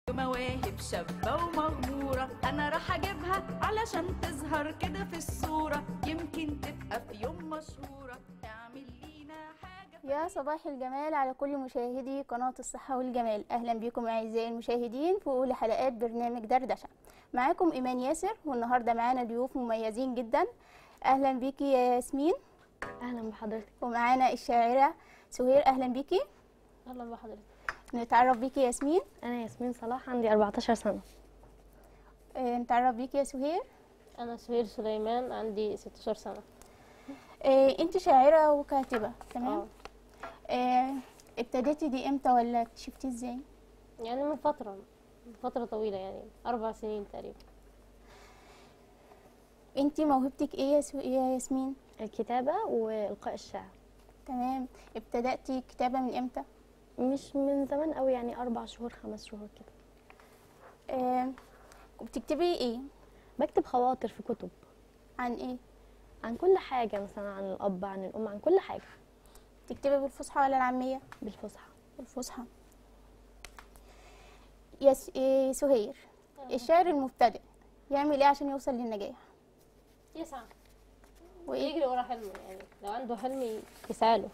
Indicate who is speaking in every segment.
Speaker 1: مواهب شابة ومغمورة، أنا راح أجيبها علشان تظهر كده في الصورة، يمكن تبقى في يوم مشهورة تعمل لينا حاجة.
Speaker 2: يا صباح الجمال على كل مشاهدي قناة الصحة والجمال. أهلا بكم أعزائي المشاهدين في أولى حلقات برنامج دردشة. معاكم إيمان ياسر، والنهاردة معانا ضيوف مميزين جدا. أهلا بيكي يا ياسمين.
Speaker 3: اهلا بحضرتك.
Speaker 2: ومعانا الشاعرة سهير. أهلا بيكي.
Speaker 3: اهلا بحضرتك.
Speaker 2: نتعرف بيكي يا ياسمين.
Speaker 3: انا ياسمين صلاح، عندي 14 سنه.
Speaker 2: نتعرف بيكي يا سهير.
Speaker 4: انا سهير سليمان، عندي 16 سنه.
Speaker 2: انت شاعرة وكاتبة، تمام؟ ابتديتي دي امتى ولا اكتشفتي ازاي؟
Speaker 4: يعني من فتره طويله، يعني 4 سنين تقريبا.
Speaker 2: انت موهبتك ايه يا ياسمين؟
Speaker 3: الكتابه والقاء الشعر.
Speaker 2: تمام. ابتدأتي كتابة من امتى؟
Speaker 3: مش من زمان قوي، يعني 4 شهور 5 شهور كده.
Speaker 2: بتكتبي ايه؟
Speaker 3: بكتب خواطر في كتب
Speaker 2: عن ايه؟
Speaker 3: عن كل حاجه، مثلا عن الاب، عن الام، عن كل حاجه.
Speaker 2: تكتبي بالفصحى ولا العامية؟
Speaker 3: بالفصحى.
Speaker 2: بالفصحى. سهير، الشاعر المبتدئ يعمل ايه عشان يوصل للنجاح؟
Speaker 4: يسعى
Speaker 2: وايه؟
Speaker 4: يجري ورا حلمه، يعني لو عنده حلم يسعاله.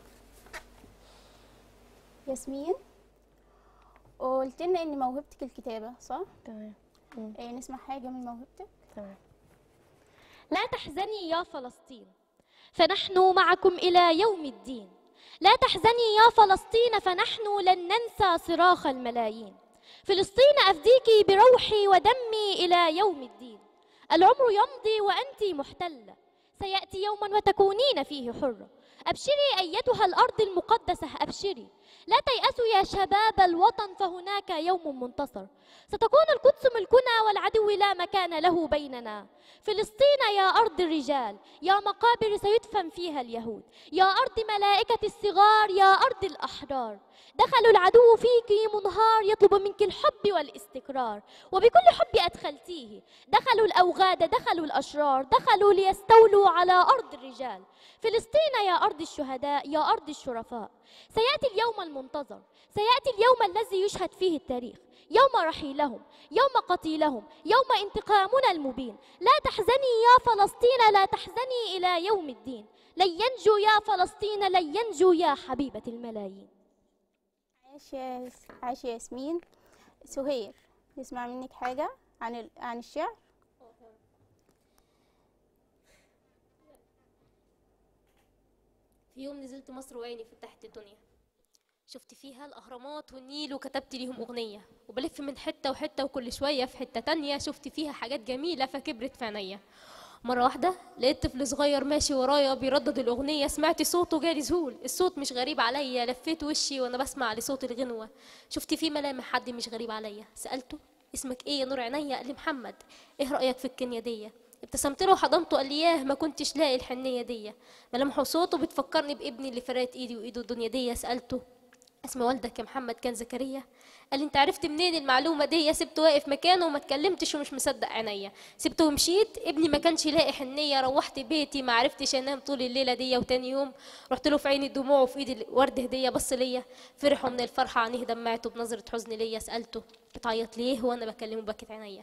Speaker 2: ياسمين، قلت لنا ان موهبتك الكتابة، صح؟
Speaker 3: تمام.
Speaker 2: نسمع حاجة من موهبتك.
Speaker 3: تمام.
Speaker 5: لا تحزني يا فلسطين، فنحن معكم إلى يوم الدين. لا تحزني يا فلسطين، فنحن لن ننسى صراخ الملايين. فلسطين أفديك بروحي ودمي إلى يوم الدين. العمر يمضي وأنت محتلة، سيأتي يوما وتكونين فيه حرة. أبشري أيتها الأرض المقدسة، أبشري، لا تيأسوا يا شباب الوطن، فهناك يوم منتصر. ستكون القدس ملكنا والعدو لا مكان له بيننا. فلسطين يا أرض الرجال، يا مقابر سيدفن فيها اليهود، يا أرض ملائكة الصغار، يا أرض الأحرار. دخل العدو فيك منهار، يطلب منك الحب والاستقرار، وبكل حب أدخلتيه. دخلوا الأوغاد، دخلوا الأشرار، دخلوا ليستولوا على أرض الرجال. فلسطين يا أرض الشهداء، يا أرض الشرفاء. سيأتي اليوم المنتظر، سيأتي اليوم الذي يشهد فيه التاريخ، يوم رحيلهم، يوم قتيلهم، يوم انتقامنا المبين. لا تحزني يا فلسطين، لا تحزني إلى يوم الدين. لن ينجو يا فلسطين، لن ينجو يا حبيبة الملايين.
Speaker 2: عاش يا ياسمين. سهير، نسمع منك حاجة عن الشعر.
Speaker 6: في يوم نزلت مصر وعيني فتحت الدنيا، شفت فيها الأهرامات والنيل وكتبت ليهم أغنية، وبلف من حتة وحتة وكل شوية في حتة تانية شفت فيها حاجات جميلة فكبرت في عينيا. مرة واحدة لقيت طفل صغير ماشي ورايا بيردد الأغنية، سمعت صوته جالي ذهول، الصوت مش غريب عليا، لفيت وشي وأنا بسمع لصوت الغنوة، شفت فيه ملامح حد مش غريب عليا. سألته اسمك ايه يا نور عينيا؟ قال لي محمد. ايه رأيك في الكنية دي؟ ابتسمت له وحضنته، قال لي ياه ما كنتش لاقي الحنية دي. ملامحه وصوته بتفكرني بابني اللي فرقت ايدي وايده الدنيا دي. سألته اسم والدك يا محمد كان زكريا؟ قال لي انت عرفت منين المعلومه دي؟ سبته واقف مكانه وما اتكلمتش ومش مصدق عينيا، سبته ومشيت، ابني ما كانش لاقي حنيه، روحت بيتي ما عرفتش انام طول الليله دي. وتاني يوم رحت له في عيني الدموع وفي ايدي ورد هديه، بص ليا فرحوا من الفرحه عينيه دمعته بنظره حزن ليا. سالته بتعيط ليه وانا بكلمه بكت عينيا؟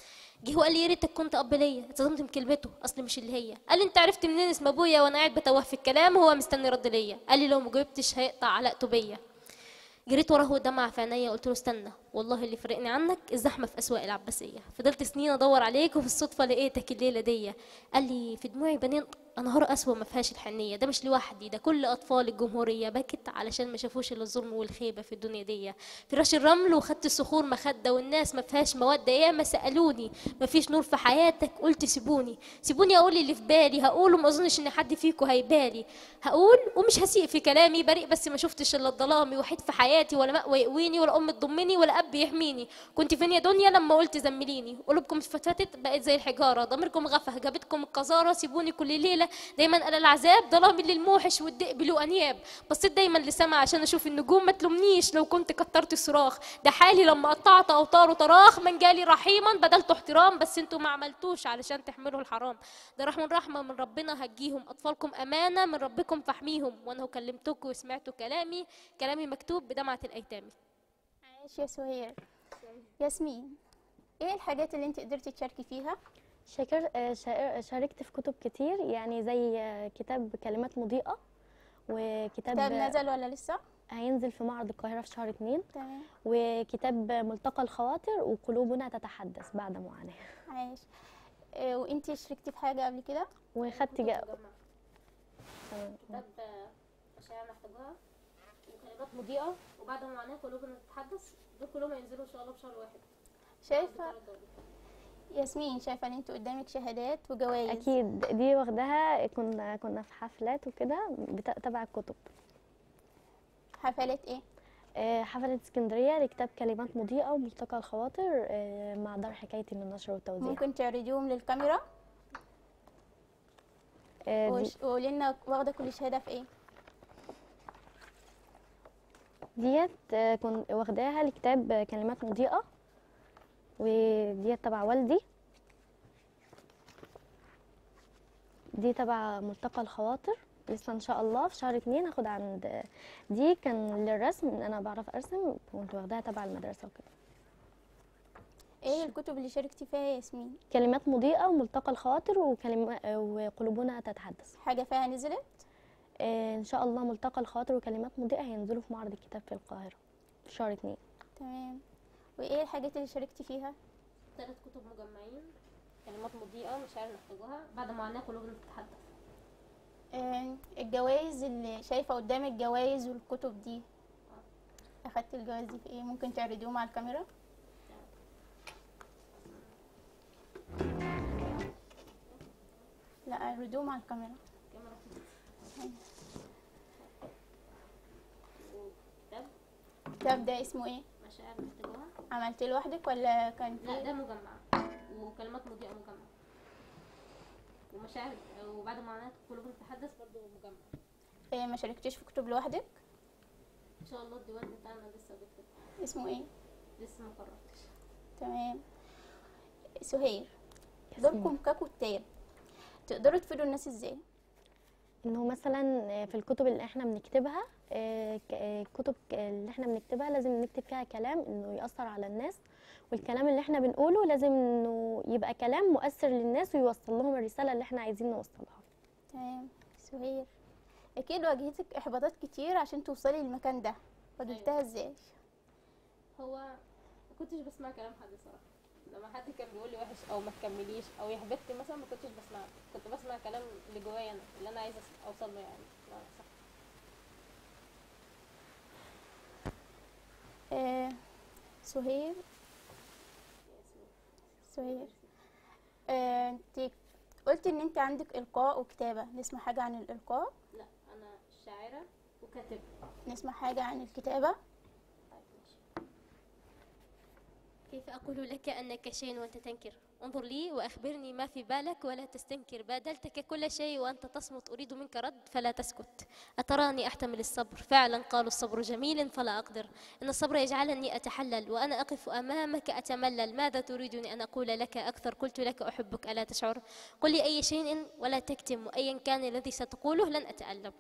Speaker 6: جه وقال لي يا ريتك كنت اب ليا. اتصدمت بكلمته، اصل مش اللي هي. قال لي انت عرفت منين اسم ابويا وانا قاعد بتوه في الكلام وهو مستني رد ليا؟ قال لي لو ما جاوبتش هيقطع علاقته بيا. جريت وراه ودمع في عينيا، قلت له استنى والله اللي فرقني عنك الزحمه في اسواق العباسيه، فضلت سنين ادور عليك وفي الصدفه لقيتك الليله دي. قال لي في دموعي بنين انهار اسود ما فيهاش الحنيه، ده مش لوحدي، ده كل اطفال الجمهوريه بكت علشان ما شافوش الا الظلم والخيبه في الدنيا دي. فراش الرمل وخدت الصخور مخده، والناس ما فيهاش موده، ياما سالوني ما فيش نور في حياتك، قلت سيبوني سيبوني اقول اللي في بالي، هقول وما اظنش ان حد فيكم هيبالي، هقول ومش هسيء في كلامي، بريء بس ما شفتش الا الظلامي، وحيد في حياتي ولا مأوى يقويني ولا ام تضمني ولا اب يحميني. كنت فين يا دنيا لما قلت زمليني؟ قلوبكم اتفتتت بقت زي الحجاره، ضميركم غفه جابتكم القذاره، سيبوني كل ليله دايما انا العذاب، ظلامي للموحش والذئب له انياب، بصيت دايما لسما عشان اشوف النجوم، ما تلومنيش لو كنت كترت الصراخ، ده حالي لما قطعت اوتار وطراخ، من جالي رحيما بدلته احترام، بس انتوا ما عملتوش علشان تحملوا الحرام، ده رحمه من ربنا هجيهم، اطفالكم امانه من ربكم فاحميهم، وانا كلمتكم وسمعتوا كلامي، كلامي مكتوب بدمعه الايتام.
Speaker 2: عاش يا سهير. ياسمين، ايه الحاجات اللي انت قدرتي تشاركي فيها؟
Speaker 3: شاركت في كتب كتير، يعني زي كتاب كلمات مضيئة، وكتاب
Speaker 2: كتاب نزل ولا لسه؟
Speaker 3: هينزل في معرض القاهرة في شهر 2،
Speaker 2: تمام.
Speaker 3: وكتاب ملتقى الخواطر وقلوبنا تتحدث بعد معاناة.
Speaker 2: عايش. وانت شاركتي في حاجه قبل كده؟
Speaker 3: وخدت
Speaker 6: كتاب مشاعر محتاجها وكلمات مضيئة وبعد ما معناها قلوبنا تتحدث، دول كلهم هينزلوا ان شاء الله بشهر 1.
Speaker 2: شايفه ياسمين، شايفه ان انت قدامك شهادات وجوائز؟
Speaker 3: اكيد دي واخداها، كنا في حفلات وكده تبع الكتب.
Speaker 2: حفلات ايه؟
Speaker 3: حفلة اسكندرية لكتاب كلمات مضيئة وملتقى الخواطر مع دار حكايتي للنشر والتوزيع.
Speaker 2: ممكن تعرضيهم للكاميرا؟ وقولي لنا واخده كل شهاده في ايه؟
Speaker 3: ديت كنت واخداها لكتاب كلمات مضيئة، وديت تبع والدي. دي تبع ملتقى الخواطر، لسه ان شاء الله في شهر 2 هاخد عند دي. كان للرسم، ان انا بعرف ارسم، كنت واخداها تبع المدرسة وكده.
Speaker 2: ايه الكتب اللي شاركتي فيها يا ياسمين؟
Speaker 3: كلمات مضيئة وملتقى الخواطر وقلوبنا تتحدث.
Speaker 2: حاجه فيها نزلت؟
Speaker 3: ان شاء الله ملتقى الخواطر وكلمات مضيئة هينزلوا في معرض الكتاب في القاهرة في شهر 2.
Speaker 2: تمام. وايه الحاجات اللي شاركتي فيها؟
Speaker 6: 3 كتب مجمعين، كلمات مضيئة مشاعر محتاجها بعد ما معناها قلوبنا تتحدث.
Speaker 2: الجوائز اللي شايفه قدامك، الجوائز والكتب دي، اخدت الجوائز دي في ايه؟ ممكن تعرضيهم على الكاميرا؟ لا، اعرضوهم على الكاميرا. الكتاب ده اسمه ايه؟
Speaker 6: مشاعر محتاجها.
Speaker 2: عملتيه لوحدك ولا كان
Speaker 6: لا،
Speaker 2: فيه؟
Speaker 6: ده مجمع، وكلمات مضيئة مجمع، ومشاعر وبعد ما معناها قلوبنا تتحدث برضه مجمع.
Speaker 2: ما شاركتيش في كتب لوحدك؟
Speaker 6: ان شاء الله الديوان بتاعنا لسه بيكتب.
Speaker 2: اسمه ايه؟
Speaker 6: لسه ما قررتش.
Speaker 2: تمام. سهير، دوركم ككتاب تقدروا تفيدوا الناس ازاي؟
Speaker 3: انه مثلا في الكتب اللي احنا بنكتبها، الكتب اللي احنا بنكتبها لازم نكتب فيها كلام انه يأثر على الناس، والكلام اللي احنا بنقوله لازم انه يبقى كلام مؤثر للناس ويوصل لهم الرسالة اللي احنا عايزين نوصلها.
Speaker 2: تمام. سهير، اكيد واجهتك احباطات كتير عشان توصلي للمكان ده، واجهتها ازاي؟
Speaker 6: هو ما كنتش بسمع كلام حد صراحة، لما حد كان بيقول لي وحش او ما تكمليش او يحبطني مثلا ما كنتش بسمعه، كنت بسمع كلام اللي جوايا انا اللي انا عايزه اوصل له يعني. صح.
Speaker 2: سهير، انت قلتي ان انت عندك القاء وكتابه، نسمع حاجه عن الالقاء؟
Speaker 6: لا، انا شاعره وكاتبه.
Speaker 2: نسمع حاجه عن الكتابه؟
Speaker 6: كيف أقول لك أنك شيء وأنت تنكر؟ انظر لي وأخبرني ما في بالك ولا تستنكر. بادلتك كل شيء وأنت تصمت، أريد منك رد فلا تسكت. أتراني أحتمل الصبر؟ فعلا قالوا الصبر جميل فلا أقدر. إن الصبر يجعلني أتحلل وأنا أقف أمامك أتملل. ماذا تريدني أن أقول لك أكثر؟ قلت لك أحبك ألا تشعر؟ قل لي أي شيء ولا تكتم، وأيا كان الذي ستقوله لن أتألم.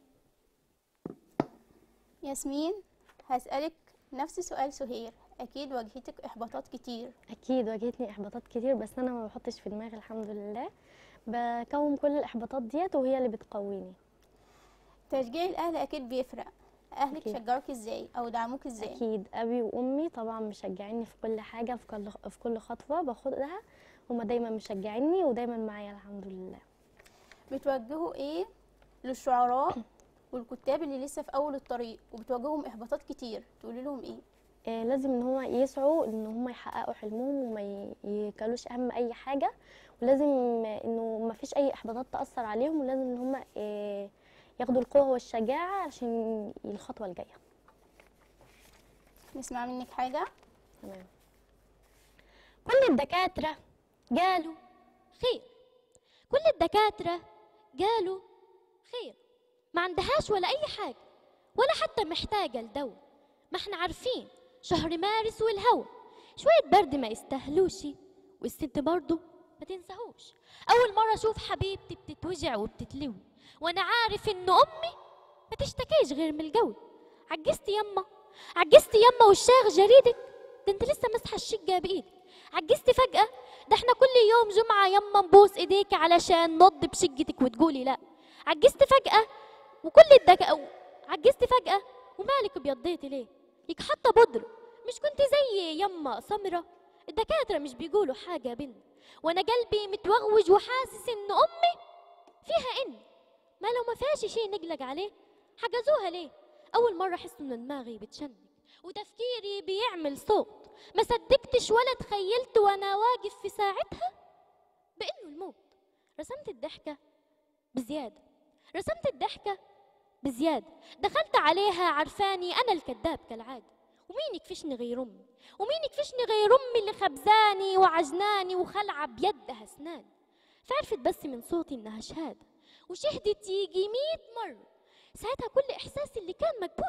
Speaker 2: ياسمين، هسألك نفس سؤال سهير، اكيد واجهتك احباطات كتير.
Speaker 3: اكيد واجهتني احباطات كتير، بس انا ما بحطش في دماغي، الحمد لله بكون كل الاحباطات ديت وهي اللي بتقويني.
Speaker 2: تشجيع الاهل اكيد بيفرق، اهلك
Speaker 3: أكيد.
Speaker 2: شجعوك ازاي او دعموك ازاي؟
Speaker 3: اكيد ابي وامي طبعا مشجعيني في كل حاجه، في كل خطوه باخدها، هما دايما مشجعيني ودايما معايا الحمد لله.
Speaker 2: بتوجهوا ايه للشعراء والكتاب اللي لسه في اول الطريق وبتواجههم احباطات كتير، تقولي لهم ايه؟
Speaker 3: لازم ان هو يسعوا ان هم يحققوا حلمهم وما يكلوش اهم اي حاجه، ولازم انه ما فيش اي احباطات تاثر عليهم، ولازم ان هم ياخدوا القوه والشجاعه عشان الخطوه الجايه.
Speaker 2: نسمع منك حاجه.
Speaker 3: تمام.
Speaker 5: كل الدكاترة قالوا خير، كل الدكاترة قالوا خير، ما عندهاش ولا أي حاجة ولا حتى محتاجة لدواء. ما احنا عارفين شهر مارس والهوا شوية برد ما يستاهلوش، والست برضه ما تنساهوش. أول مرة أشوف حبيبتي بتتوجع وبتتلوي، وأنا عارف إن أمي ما تشتكيش غير من الجو. عجزتي يما، عجزتي يما، والشاغ جريدك ده انت لسه مسحه الشقه بايدك. عجزتي فجاه؟ ده احنا كل يوم جمعه يما نبوس ايديكي علشان نض بشقتك وتقولي لا. عجزتي فجاه وكل عجزتي فجاه ومالك بيضيتي ليه؟ ليك حاطه بودره. مش كنت زي يما سمره؟ الدكاتره مش بيقولوا حاجه بنت، وانا قلبي متوغوج وحاسس ان امي فيها ان. ما لو ما فيهاش شيء نقلق عليه حجزوها ليه؟ اول مره احس ان دماغي بتشنج وتفكيري بيعمل صوت. ما صدقتش ولا تخيلت وانا واقف في ساعتها بانه الموت. رسمت الضحكه بزياده، رسمت الضحكه بزياده. دخلت عليها عرفاني انا الكذاب كالعاده. ومين يكفشني غير امي؟ ومين يكفشني غير امي اللي خبزاني وعجناني وخلعه بيدها اسنان؟ فعرفت بس من صوتي انها شهاده، وشهدت يجي 100 مره. ساعتها كل احساسي اللي كان مكبوت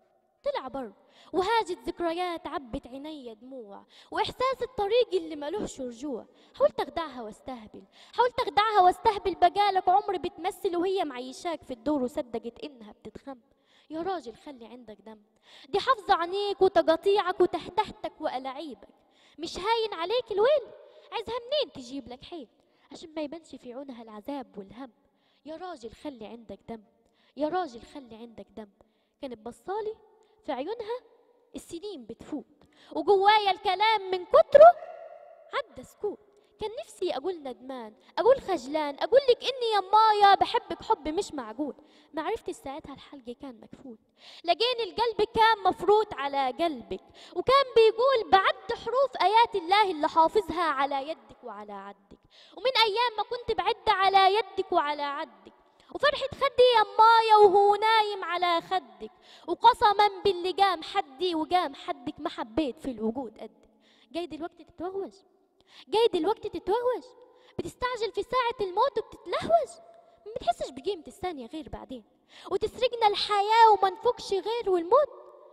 Speaker 5: طلع بر، وهاجت ذكريات عبت عيني دموع، واحساس الطريق اللي ملوش رجوع. حاولت اخدعها واستهبل، حاولت اخدعها واستهبل. بقالك عمر بتمثل وهي معيشاك في الدور وصدقت انها بتتخم. يا راجل خلي عندك دم، دي حافظة عينيك وتقاطيعك وتحتحتك وألاعيبك. مش هاين عليك الويل؟ عايزها منين تجيب لك حيل عشان ما يبانش في عيونها العذاب والهم؟ يا راجل خلي عندك دم، يا راجل خلي عندك دم. كانت بصالي في عيونها السنين بتفوت، وجوايا الكلام من كتره عدى سكوت. كان نفسي اقول ندمان، اقول خجلان، اقول لك اني يا مايا بحبك حب مش معقول. ما عرفت ساعتها الحلق كان مكفول. لقيني القلب كان مفروض على قلبك، وكان بيقول بعد حروف ايات الله اللي حافظها على يدك وعلى عدك. ومن ايام ما كنت بعد على يدك وعلى عدك، وفرحة خدي يا مايا وهو نايم على خدك. وقسما باللي قام حدي وقام حدك ما حبيت في الوجود قدك. جاي دلوقتي تتوهوج، جاي دلوقتي تتوهوج، بتستعجل في ساعة الموت وبتتلهوج. ما بتحسش بقيمة الثانية غير بعدين، وتسرقنا الحياة وما نفكش غير والموت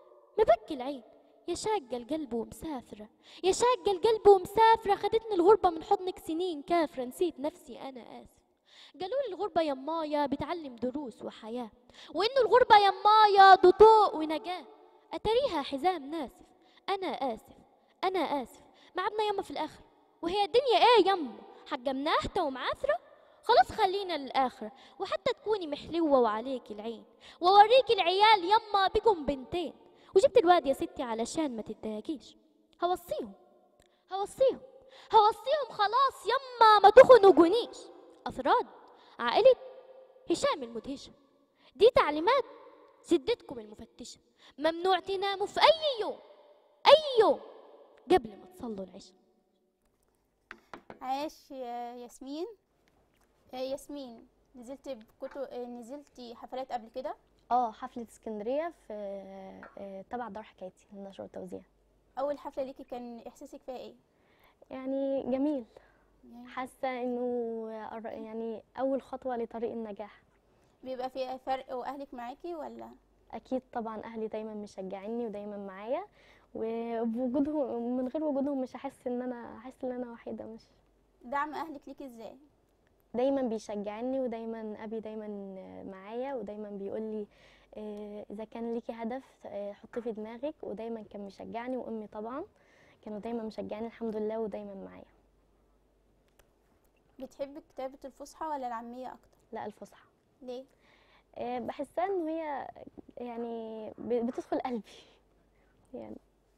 Speaker 5: مبكي العين. يا شاقة القلب ومسافرة، يا شاقة القلب ومسافرة. خدتني الغربة من حضنك سنين كافرة، نسيت نفسي أنا آسف. قالوا لي الغربة يا مايا بتعلم دروس وحياة، وإنه الغربة يا مايا ضوء ونجاة. أتريها حزام ناسف، أنا آسف أنا آسف. معبنا يما في الآخر، وهي الدنيا إيه يما حجمناها ومعاثرة؟ خلاص خلينا للآخرة، وحتى تكوني محلوة وعليكي العين، ووريكي العيال يما بكم بنتين. وجبت الواد يا ستي علشان ما تتضايقيش. هوصيهم هوصيهم هوصيهم خلاص يما ما تخنقونيش. أفراد عائلة هشام المدهشة، دي تعليمات سدتكم المفتشة. ممنوع تناموا في أي يوم، أي يوم قبل ما تصلوا العشاء.
Speaker 2: عاش يا ياسمين. ياسمين، نزلتي حفلات قبل كده؟
Speaker 3: حفلة اسكندرية في تبع دار حكايتي للنشر والتوزيع.
Speaker 2: اول حفله ليكي كان احساسك فيها ايه؟
Speaker 3: يعني جميل، حاسة انه يعني اول خطوة لطريق النجاح.
Speaker 2: بيبقى في فرق واهلك معاكي ولا؟
Speaker 3: اكيد طبعا، اهلي دايما مشجعيني ودايما معايا، وبوجودهم من غير وجودهم مش هحس ان انا وحيدة. مش
Speaker 2: دعم اهلك ليكي ازاي؟
Speaker 3: دايما بيشجعني، ودايما ابي دايما معايا، ودايما بيقول لي اذا كان ليكي هدف حطيه في دماغك. ودايما كان مشجعني، وامي طبعا كانوا دايما مشجعين الحمد لله ودايما معايا.
Speaker 2: بتحبي كتابه الفصحى ولا العاميه اكتر؟
Speaker 3: لا، الفصحى.
Speaker 2: ليه؟
Speaker 3: بحسها ان هي يعني بتدخل قلبي يعني.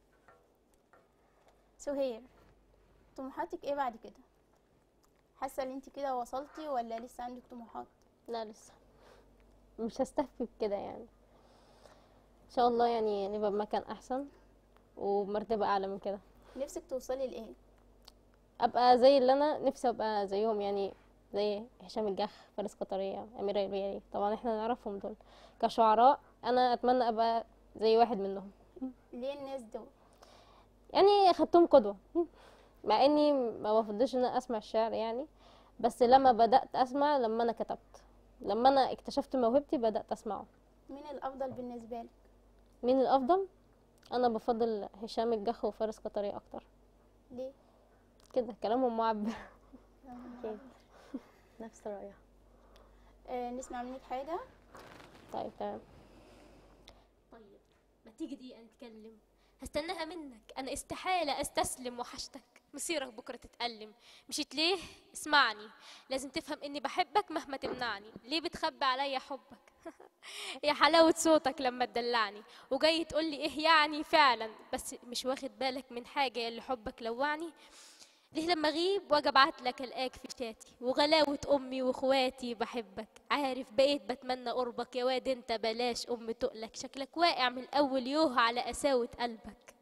Speaker 2: سهير، طموحاتك ايه بعد كده؟ حاسه ان انت كده وصلتي ولا لسه عندك طموحات؟
Speaker 4: لا لسه، مش هستهفي بكده يعني. ان شاء الله يعني نبقى بمكان احسن ومرتبة اعلى من كده.
Speaker 2: نفسك توصلي لايه؟
Speaker 4: ابقى زي اللي انا نفسي ابقى زيهم يعني، زي هشام الجح، فارس قطرية، أميرة البياري. طبعا احنا نعرفهم دول كشعراء. انا اتمنى ابقى زي واحد منهم.
Speaker 2: ليه الناس دول؟
Speaker 4: يعني خدتهم قدوة، مع اني ما بفضلش ان انا اسمع الشعر يعني، بس لما بدأت اسمع، لما انا كتبت، لما انا اكتشفت موهبتي بدأت اسمعه.
Speaker 2: مين الافضل بالنسبه لك؟
Speaker 4: مين الافضل؟ انا بفضل هشام الجح وفارس قطرية اكتر.
Speaker 2: ليه؟
Speaker 4: كده كلامهم معبر.
Speaker 3: اكيد نفس رأيها.
Speaker 2: نسمع منك حاجه.
Speaker 4: طيب تمام.
Speaker 6: طيب ما تيجي دقيقة نتكلم، هستناها منك، انا استحالة استسلم وحشتك، مصيرك بكرة تتألم. مشيت ليه؟ اسمعني، لازم تفهم اني بحبك مهما تمنعني. ليه بتخبي عليا حبك؟ يا حلاوة صوتك لما تدلعني، وجاي تقولي ايه يعني فعلا، بس مش واخد بالك من حاجة اللي حبك لوعني. ليه لما اغيب واجي ابعتلك الاقيك في شاتي، وغلاوة امي واخواتي بحبك، عارف بقيت بتمنى قربك يا واد انت، بلاش ام تقلك، شكلك واقع من اول يوه على قساوة قلبك.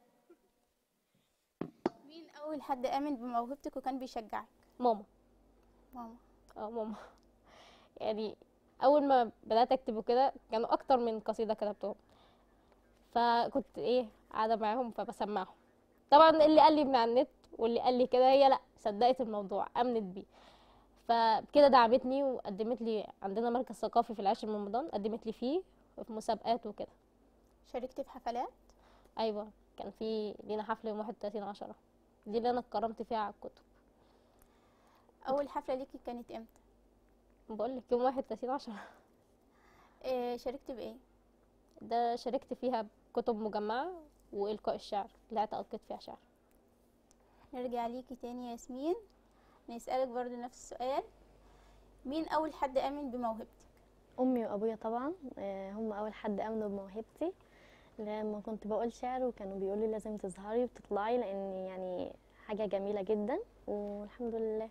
Speaker 2: مين اول حد امن بموهبتك وكان بيشجعك؟
Speaker 4: ماما.
Speaker 2: ماما.
Speaker 4: ماما. يعني اول ما بدات اكتب كده كانوا اكتر من قصيده كتبتهم، فكنت قاعده معاهم فبسمعهم. طبعا اللي قال لي من على النت واللي قال لي كده، هي لا صدقت الموضوع، امنت بيه، فكده دعمتني وقدمت لي عندنا مركز ثقافي في العاشر من رمضان، قدمت لي فيه في مسابقات وكده.
Speaker 2: شاركت في حفلات؟
Speaker 4: ايوه، كان في لينا حفله يوم 31/10، دي اللي انا اتكرمت فيها على الكتب.
Speaker 2: اول حفله ليكي كانت امتى؟
Speaker 4: بقول لك يوم 31/10.
Speaker 2: شاركت بايه؟
Speaker 4: ده شاركت فيها بكتب مجمعه والقاء الشعر اللي القيت فيها شعر.
Speaker 2: نرجع ليكي تاني يا ياسمين، نسألك برضو نفس السؤال. مين اول حد امن بموهبتك؟
Speaker 3: امي وابويا طبعا، هم اول حد امنوا بموهبتي. لما كنت بقول شعر وكانوا بيقولوا لي لازم تظهري وتطلعي، لان يعني حاجه جميله جدا، والحمد لله.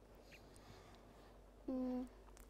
Speaker 2: مم.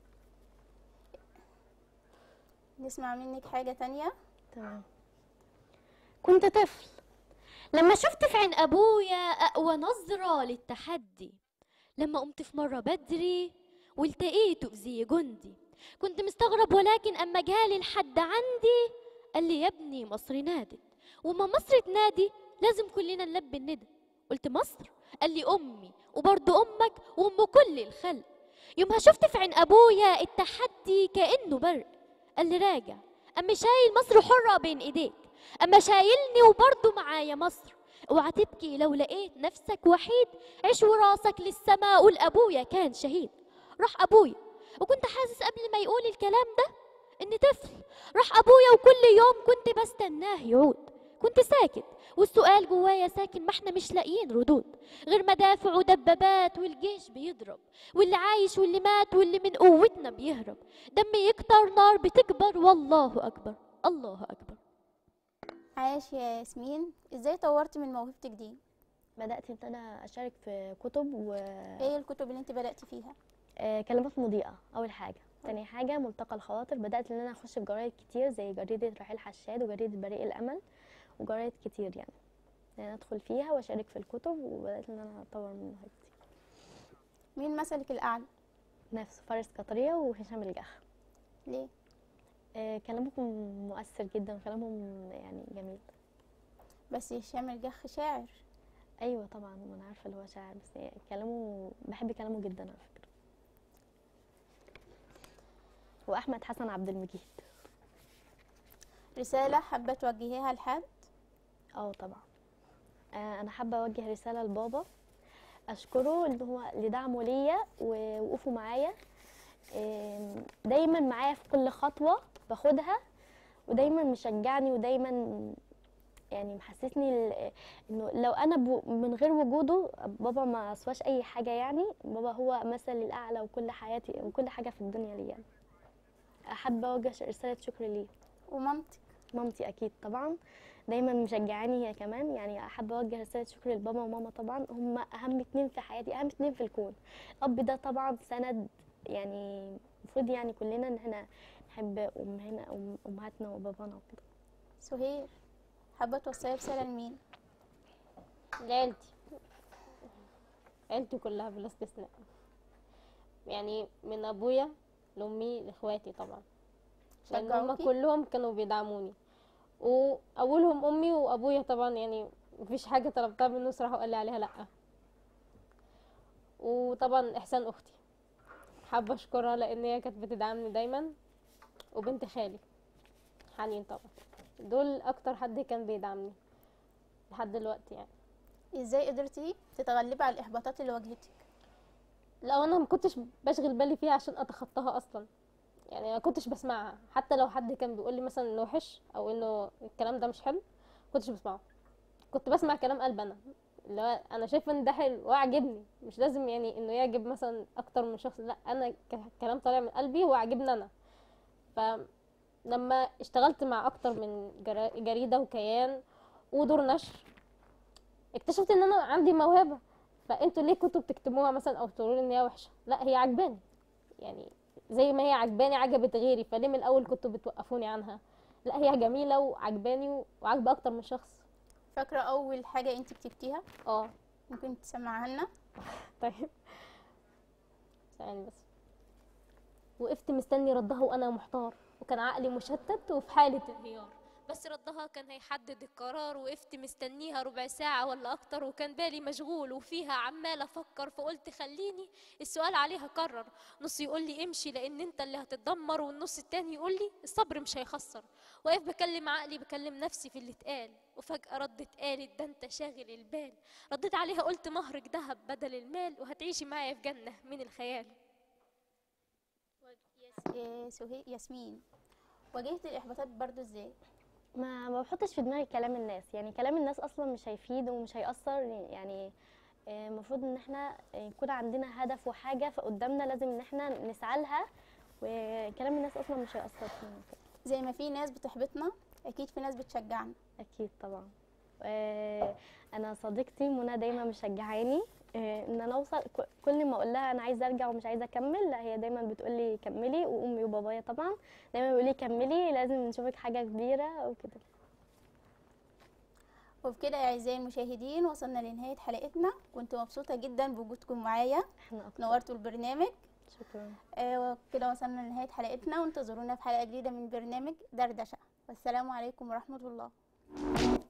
Speaker 2: نسمع منك حاجة تانية.
Speaker 3: تمام.
Speaker 5: كنت طفل لما شفت في عين أبويا أقوى نظرة للتحدي، لما قمت في مرة بدري والتقيته بزي جندي، كنت مستغرب ولكن أما جالي الحد عندي قال لي يا ابني مصر نادت، وما مصر تنادي لازم كلنا نلبي الندى. قلت مصر؟ قال لي أمي وبرضه أمك وأم كل الخلق. يومها شفت في عين أبويا التحدي كأنه برق، قال لي راجع أما شايل مصر حرة بين إيديك، أما شايلني وبرضه معايا مصر. اوعى تبكي لو لقيت نفسك وحيد، عيش وراسك للسما قول أبويا كان شهيد. راح أبويا وكنت حاسس قبل ما يقول الكلام ده إني طفل، راح أبويا وكل يوم كنت بستناه يعود. كنت ساكت والسؤال جوايا ساكن، ما احنا مش لاقيين ردود غير مدافع ودبابات والجيش بيضرب، واللي عايش واللي مات واللي من قوتنا بيهرب، دم يكتر نار بتكبر والله أكبر الله أكبر.
Speaker 2: عاش يا ياسمين. ازاي طورتي من موهبتك دي؟
Speaker 3: بدات ان انا اشارك في كتب
Speaker 2: ايه الكتب اللي انت بدأتي فيها؟
Speaker 3: كلمات مضيئه اول حاجه. تاني حاجه ملتقى الخواطر، بدات ان انا اخش في جرايد كتير زي جريده رحيل حشاد وجريده بريء الامل وجرايد كتير، يعني ان انا ادخل فيها واشارك في الكتب، وبدات ان انا اطور من موهبتي.
Speaker 2: مين مثلك الأعلى؟
Speaker 3: نفس فارس قطريه وهشام الجح.
Speaker 2: ليه؟
Speaker 3: كلامهم مؤثر جدا، كلامهم يعني جميل.
Speaker 2: بس هشام الجح شاعر.
Speaker 3: ايوه طبعا، انا عارفه اللي هو شاعر، بس كلامه بحب كلامه جدا على فكره. واحمد حسن عبد المجيد.
Speaker 2: رسالة حابة توجهيها لحد؟
Speaker 3: طبعا. انا حابه اوجه رساله لبابا، اشكره ان هو لدعمه ليا ووقوفه معايا، دايما معايا في كل خطوه باخدها، ودايما مشجعني، ودايما يعني محسسني انه لو انا من غير وجوده بابا ما اسواش اي حاجه، يعني بابا هو مثلي الاعلى وكل حياتي وكل حاجه في الدنيا ليا. يعني احب اوجه رساله شكر ليه.
Speaker 2: ومامتك؟
Speaker 3: مامتي اكيد طبعا، دايما مشجعاني هي كمان، يعني احب اوجه رساله شكر لبابا وماما، طبعا هم اهم اتنين في حياتي، اهم اتنين في الكون. الاب ده طبعا سند، يعني المفروض يعني كلنا ان احنا نحب امهاتنا وبابانا وكده.
Speaker 2: سهير، حابة توصلي رسالة لمين؟
Speaker 4: لعيلتي، عيلتي كلها بلا استثناء، يعني من ابويا لامي لاخواتي طبعا، لان هم
Speaker 2: شجعوكي؟
Speaker 4: كلهم كانوا بيدعموني، واولهم امي وابويا طبعا، يعني مفيش حاجه طلبتها منه صراحه وقال لي عليها لا. وطبعا احسان اختي حابه اشكرها لان هي كانت بتدعمني دايما، وبنت خالي حنين طبعا، دول اكتر حد كان بيدعمني لحد دلوقتي. يعني
Speaker 2: ازاي قدرتي تتغلبي على الإحباطات اللي واجهتك؟
Speaker 4: لو انا ما كنتش بشغل بالي فيها عشان اتخطاها اصلا، يعني ما كنتش بسمعها، حتى لو حد كان بيقول لي مثلا انه وحش او انه الكلام ده مش حلو كنتش بسمعه، كنت بسمع كلام قلب انا، اللي هو انا شايفه ان ده حلو وعجبني، مش لازم يعني انه يعجب مثلا اكتر من شخص، لا انا كلام طالع من قلبي وعجبني انا. فلما اشتغلت مع اكتر من جريده وكيان ودور نشر، اكتشفت ان انا عندي موهبه. فانتوا ليه كنتوا بتكتبوها مثلا او تقولوا لي ان هي وحشه؟ لا هي عجباني، يعني زي ما هي عجباني عجبت غيري، فليه من الاول كنتوا بتوقفوني عنها؟ لا هي جميله وعجباني وعجبه اكتر من شخص.
Speaker 2: فاكره اول حاجه انت كتبتيها؟
Speaker 4: اه
Speaker 2: ممكن تسمعها لنا؟
Speaker 4: طيب ثواني بس. وقفت مستني ردها وانا محتار، وكان عقلي مشتت وفي حاله انهيار،
Speaker 6: بس ردها كان هيحدد القرار. وقفت مستنيها ربع ساعة ولا أكتر، وكان بالي مشغول وفيها عمال أفكر. فقلت خليني السؤال عليها كرر، نص يقول لي امشي لأن أنت اللي هتتدمر، والنص التاني يقول لي الصبر مش هيخسر. واقف بكلم عقلي بكلم نفسي في اللي اتقال، وفجأة ردت قالت ده أنت شاغل البال. رديت عليها قلت مهرك دهب بدل المال، وهتعيشي معايا في جنة من الخيال.
Speaker 2: ياسمين، واجهت الاحباطات برضو ازاي؟
Speaker 3: ما بحطش في دماغي كلام الناس، يعني كلام الناس اصلا مش هيفيد ومش هيأثر. يعني المفروض ان احنا يكون عندنا هدف وحاجه فقدامنا لازم ان احنا نسعى لها، وكلام الناس اصلا مش هيأثر فينا كده.
Speaker 2: زي ما في ناس بتحبطنا اكيد في ناس بتشجعنا.
Speaker 3: اكيد طبعا. انا صديقتي منى دايما مشجعاني ان انا اوصل. كل ما اقول لها انا عايزه ارجع ومش عايزه اكمل، لا هي دايما بتقول لي كملي، وامي وبابايا طبعا دايما بيقولوا لي كملي، لازم نشوفك حاجه كبيره وكده.
Speaker 2: وبكده يا اعزائي المشاهدين وصلنا لنهايه حلقتنا، كنت مبسوطه جدا بوجودكم معايا،
Speaker 3: احنا اكتر.
Speaker 2: نورتوا البرنامج.
Speaker 3: شكرا.
Speaker 2: وكده وصلنا لنهايه حلقتنا، وانتظرونا في حلقه جديده من برنامج دردشه، والسلام عليكم ورحمه الله.